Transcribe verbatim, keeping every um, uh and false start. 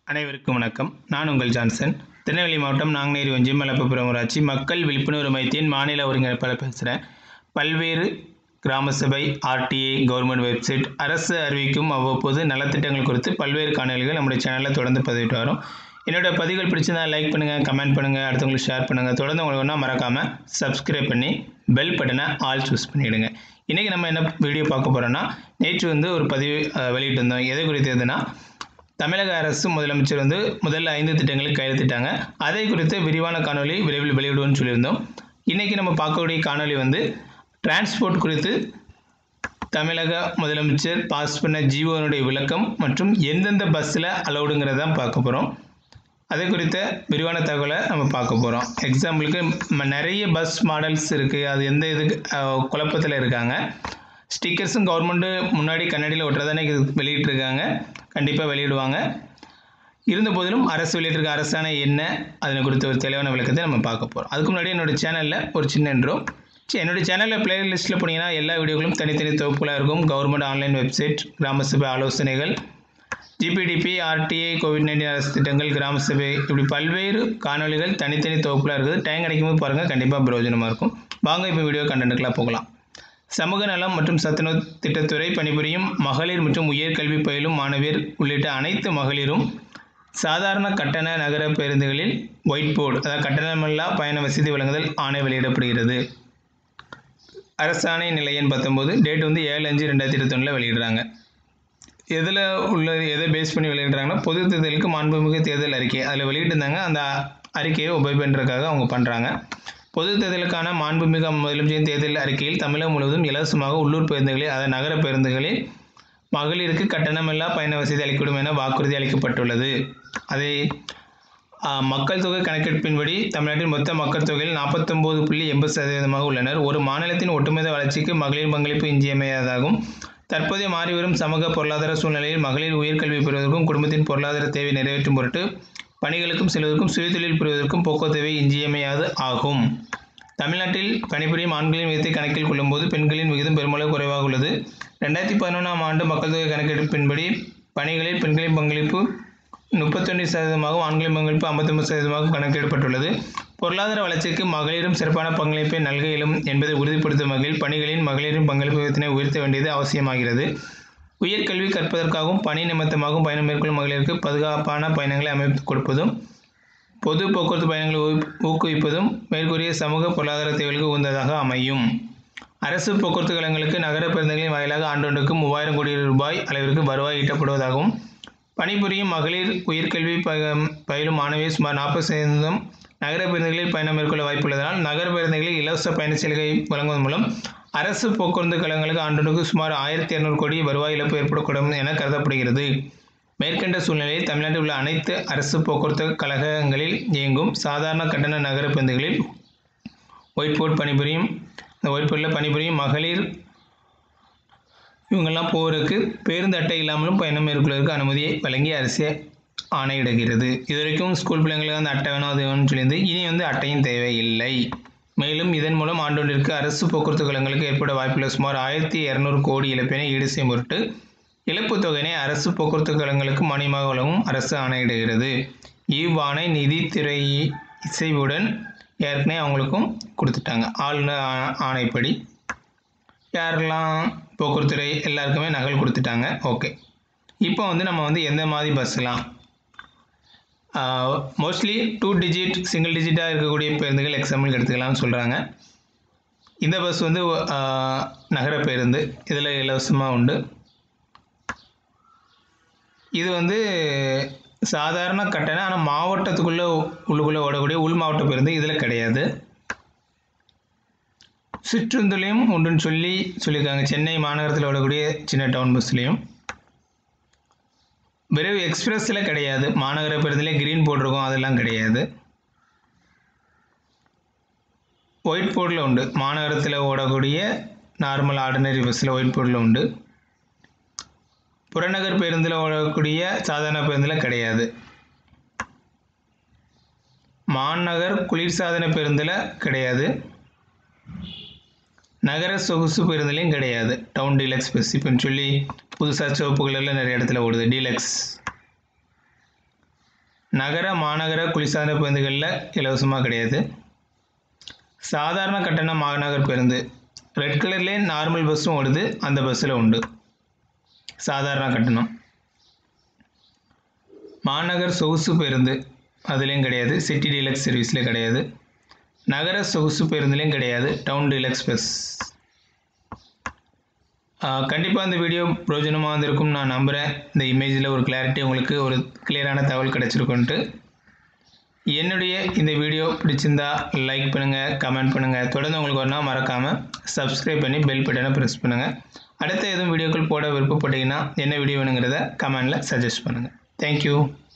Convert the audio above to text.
அனைவருக்கும் வணக்கம். நான் உங்கள் ஜான்சன். திருநெல்வேலி மாவட்டம் நாங்குநேரி ஒன்றியம் மலப்புப்புறம் ஊராட்சி மக்கள் விழிப்புணர்வு மையத்தின் மாநில ஒருங்கிணைப்பாளர் பேசுகிறேன். பல்வேறு கிராம சபை, ஆர்டிஐ, கவர்மெண்ட் வெப்சைட், அரசு அறிவிக்கும் அவ்வப்போது நலத்திட்டங்கள் குறித்து பல்வேறு காணொலிகள் நம்முடைய சேனலில் தொடர்ந்து பதிவிட்டு வரும். என்னோட பதிவுகள் பிடிச்சிருந்தா லைக் பண்ணுங்கள், கமெண்ட் பண்ணுங்கள், அடுத்தவங்களுக்கு ஷேர் பண்ணுங்கள். தொடர்ந்து உங்களுக்கு ஒன்றா மறக்காமல் சப்ஸ்கிரைப் பண்ணி பெல் பட்டனை ஆல் சூஸ் பண்ணிவிடுங்க. இன்றைக்கி நம்ம என்ன வீடியோ பார்க்க போகிறோன்னா, நேற்று வந்து ஒரு பதிவு வெளியிட்டிருந்தோம். எதை குறித்ததுன்னா, தமிழக அரசு முதலமைச்சர் வந்து முதல்ல ஐந்து திட்டங்களுக்கு கையெழுத்திட்டாங்க. அதை குறித்த விரிவான காணொலி விரைவில் வெளியிடுவோம்னு சொல்லியிருந்தோம். இன்றைக்கி நம்ம பார்க்கக்கூடிய காணொலி வந்து டிரான்ஸ்போர்ட் குறித்து தமிழக முதலமைச்சர் பாஸ் பண்ண ஜிஓனுடைய விளக்கம் மற்றும் எந்தெந்த பஸ்ஸில் அலௌடுங்கிறத தான் பார்க்க போகிறோம். அதை குறித்த விரிவான தகவலை நம்ம பார்க்க போகிறோம். எக்ஸாம்பிளுக்கு நிறைய பஸ் மாடல்ஸ் இருக்குது. அது எந்த இதுக்கு குழப்பத்தில் இருக்காங்க. ஸ்டிக்கர்ஸும் கவர்மெண்ட்டு முன்னாடி கண்ணாடியில் ஒட்டுறதானே வெளியிட்டிருக்காங்க. கண்டிப்பாக வெளியிடுவாங்க. இருந்த போதிலும் அரசு வெளியிட்டிருக்க அரசாணை என்ன, அதனை குறித்த ஒரு தெளிவான விளக்கத்தை நம்ம பார்க்க போகிறோம். அதுக்கு முன்னாடி என்னோடய சேனலில் ஒரு சின்ன இன்ட்ரோ. சரி, என்னோடய சேனலில் பிளேலிஸ்ட்டில் போனீங்கன்னா எல்லா வீடியோக்களும் தனித்தனி தொகுப்புகளாக இருக்கும். கவர்மெண்ட் ஆன்லைன் வெப்சைட், கிராம சபை ஆலோசனைகள், ஜிபிடிபி, ஆர்டிஐ, கோவிட் நைன்டீன் அரசு திட்டங்கள், கிராம சபை, இப்படி பல்வேறு காணொலிகள் தனித்தனி தொகுப்புகளாக இருக்குது. டைம் கிடைக்கும்போது பாருங்கள், கண்டிப்பாக பிரயோஜனமாக இருக்கும். வாங்க இப்போ வீடியோ கண்டென்ட்டுக்கெலாம் போகலாம். சமூக நலம் மற்றும் சத்துணவு திட்டத்துறை பணிபுரியும் மகளிர் மற்றும் உயர்கல்வி பயிலும் மாணவியர் உள்ளிட்ட அனைத்து மகளிரும் சாதாரண கட்டண நகர பேருந்துகளில் ஒயிட் போர்டு, அதாவது கட்டணமில்லா பயண வசதி வழங்குதல் ஆணை வெளியிடப்படுகிறது. அரசாணை நிலை எண் பத்தொம்போது, டேட் வந்து ஏழு அஞ்சு ரெண்டாயிரத்தி இருபத்தொன்னில் வெளியிடுறாங்க. எதில் உள்ள எதை பேஸ் பண்ணி வெளியிடுறாங்கன்னா, பொது தேர்தலுக்கு மாண்புமிகு தேர்தல் அறிக்கை அதில் வெளியிட்டிருந்தாங்க. அந்த அறிக்கையை உபயோக பண்ணுறதுக்காக அவங்க பண்ணுறாங்க. பொது தேர்தலுக்கான மாண்புமிகு முதலமைச்சரின் தேர்தல் அறிக்கையில் தமிழகம் முழுவதும் இலவசமாக உள்ளூர் பேருந்துகளில், அதாவது நகர பேருந்துகளில் மகளிருக்கு கட்டணமில்லா பயண வசதி அளிக்கப்படும் என வாக்குறுதி அளிக்கப்பட்டுள்ளது. அதை மக்கள் தொகை கணக்கெடுப்பின்படி தமிழ்நாட்டின் மொத்த மக்கள் தொகையில் நாற்பத்தொம்போது புள்ளி எண்பது சதவீதமாக உள்ளனர். ஒரு மாநிலத்தின் ஒட்டுமொத்த வளர்ச்சிக்கு மகளிர் பங்களிப்பு இன்றியமையாததாகும். தற்போதைய மாறிவரும் சமூக பொருளாதார சூழ்நிலையில் மகளிர் உயர்கல்வி பெறுவதற்கும் குடும்பத்தின் பொருளாதார தேவை நிறைவேற்றும் பொருட்டு பணிகளுக்கும் செல்வதற்கும் சுயதொழில் புரிவதற்கும் போக்குவரத்து தேவை இன்றியமையாது ஆகும். தமிழ்நாட்டில் பணிபுரியும் ஆண்களின் விகிதத்தை கணக்கில் கொள்ளும்போது பெண்களின் விகிதம் பெருமளவு குறைவாக உள்ளது. ரெண்டாயிரத்தி பதினொன்றாம் ஆண்டு மக்கள் தொகை கணக்கெடுப்பின்படி பணிகளில் பெண்களின் பங்களிப்பு முப்பத்தொன்று சதவீதமாகவும் ஆண்களின் பங்களிப்பு ஐம்பத்தொம்பது சதவீதமாகவும் கணக்கிடப்பட்டுள்ளது. பொருளாதார வளர்ச்சிக்கு மகளிரும் சிறப்பான பங்களிப்பை நல்க இயலும் என்பதை உறுதிப்படுத்தும் வகையில் பணிகளின் மகளிரின் பங்களிப்பு விகிதத்தினை உயர்த்த வேண்டியது அவசியமாகிறது. உயர்கல்வி கற்பதற்காகவும் பணி நிமித்தமாகவும் பயணம் மேற்கொள்ளும் மகளிருக்கு பாதுகாப்பான பயணங்களை அமைத்து கொடுப்பதும் பொது போக்குவரத்து பயணங்களை ஊக்குவிப்பதும் மேற்கூறிய சமூக பொருளாதார தேவைகளுக்கு உகந்ததாக அமையும். அரசு போக்குவரத்து கழகங்களுக்கு நகர பேருந்துகளின் வாயிலாக ஆண்டொன்றுக்கு மூவாயிரம் கோடி ரூபாய் அளவிற்கு வருவாய் ஈட்டப்படுவதாகவும், பணிபுரியும் மகளிர் உயர்கல்வி பயிலும் மாணவியர் சுமார் நாற்பது சதவீதம் நகர பேருந்துகளில் பயணம் மேற்கொள்ள வாய்ப்புள்ளதனால் நகர பேருந்துகளில் இலவச பயண சலுகை வழங்குவதன் மூலம் அரசு போக்குவரத்து கழகங்களுக்கு ஆண்டொன்றுக்கு சுமார் ஆயிரத்தி இரநூறு கோடி வருவாய் இழப்பு ஏற்படக்கூடும் என கருதப்படுகிறது. மேற்கண்ட சூழ்நிலையில் தமிழ்நாட்டில் உள்ள அனைத்து அரசு போக்குவரத்து கழகங்களில் இயங்கும் சாதாரண கட்டண நகர பேருந்துகளில் ஒயிட் போர்டு பணிபுரியும் இந்த ஒயிட் போர்டில் பணிபுரியும் மகளிர் இவங்கெல்லாம் போவதற்கு பேருந்து அட்டை இல்லாமலும் பயணம் மேற்கொள்வதற்கு அனுமதியை வழங்கி அரசு ஆணையிடுகிறது. இது வரைக்கும் ஸ்கூல் பிள்ளைங்களுக்கு அந்த அட்டை வேணும், அது வேணும்னு சொல்லியிருந்து இனி வந்து அட்டையும் தேவையில்லை. மேலும் இதன் மூலம் ஆண்டொன்றிற்கு அரசு போக்குவரத்து கழகங்களுக்கு ஏற்பட வாய்ப்புள்ள சுமார் ஆயிரத்தி இரநூறு கோடி இழப்பினை ஈடு செய்யும் பொருட்டு இழப்பு தொகையினை அரசு போக்குவரத்து கழகங்களுக்கு மானியமாக வழங்கும் அரசு ஆணையிடுகிறது. இவ்வாணை நிதித்துறை இசைவுடன் ஏற்கனவே அவங்களுக்கும் கொடுத்துட்டாங்க. ஆளுநர் ஆணைப்படி யாரெல்லாம் போக்குவரத்துறை எல்லாருக்குமே நகல் கொடுத்துட்டாங்க. ஓகே, இப்போ வந்து நம்ம வந்து எந்த மாதிரி பஸ்ஸெலாம் மோஸ்ட்லி டூ டிஜிட் சிங்கிள் டிஜிட்டாக இருக்கக்கூடிய பேருந்துகள் எக்ஸாம்பிள் எடுத்துக்கலாம்னு சொல்கிறாங்க. இந்த பஸ் வந்து நகர பேருந்து, இதில் இலவசமாக உண்டு. இது வந்து சாதாரண கட்டணம், ஆனால் மாவட்டத்துக்குள்ளே உள்ளுக்குள்ளே ஓடக்கூடிய உள் மாவட்ட பேருந்து இதில் கிடையாது. சிற்றுந்துலையும் உண்டுன்னு சொல்லி சொல்லியிருக்காங்க. சென்னை மாநகரத்தில் ஓடக்கூடிய சின்ன டவுன் பஸ்லேயும். விரைவு எக்ஸ்பிரஸில் கிடையாது. மாநகர பேருந்திலே கிரீன் போர்டு அதெல்லாம் கிடையாது. ஒயிட் போர்டில் உண்டு. மாநகரத்தில் ஓடக்கூடிய நார்மல் ஆர்டினரி பஸ்ஸில் ஒயிட் போர்டில் உண்டு. புறநகர் பேருந்தில் ஓடக்கூடிய சாதாரண பேருந்தில் கிடையாது. மாநகர் குளிர்சாதன பேருந்தில் கிடையாது. நகர சொகுசு பேருந்துலையும் கிடையாது. டவுன் டீலக்ஸ் பஸ் இப்போன்னு சொல்லி புதுசாக சிவப்பு கலரில் நிறைய இடத்துல ஓடுது. டீலக்ஸ் நகர மாநகர குளிர்சாதன பேருந்துகளில் இலவசமாக கிடையாது. சாதாரண கட்டண மாநகர் பேருந்து ரெட் கலர்லேயே நார்மல் பஸ்ஸும் ஓடுது, அந்த பஸ்ஸில் உண்டு சாதாரண கட்டணம். மாநகர் சொகுசு பேருந்து அதுலேயும் கிடையாது, சிட்டி டீலக்ஸ் சர்வீஸ்லேயும் கிடையாது. நகர சொகுசு பேருந்துலேயும் கிடையாது, டவுன் டீலக்ஸ் பஸ். கண்டிப்பாக இந்த வீடியோ பிரயோஜனமாக வந்திருக்கும் நான் நம்புகிறேன். இந்த இமேஜில் ஒரு கிளாரிட்டி உங்களுக்கு ஒரு கிளியரான தகவல் கிடச்சிருக்குன்ட்டு. என்னுடைய இந்த வீடியோ பிடிச்சிருந்தா லைக் பண்ணுங்கள், கமெண்ட் பண்ணுங்கள். தொடர்ந்து உங்களுக்கு வரணும் மறக்காமல் சப்ஸ்கிரைப் பண்ணி பெல் பட்டனை ப்ரெஸ் பண்ணுங்கள். அடுத்த எதுவும் வீடியோக்கள் போட விருப்பப்பட்டீங்கன்னா என்ன வீடியோ வேணுங்கிறத கமெண்டில் சஜஸ்ட் பண்ணுங்கள். தேங்க்யூ.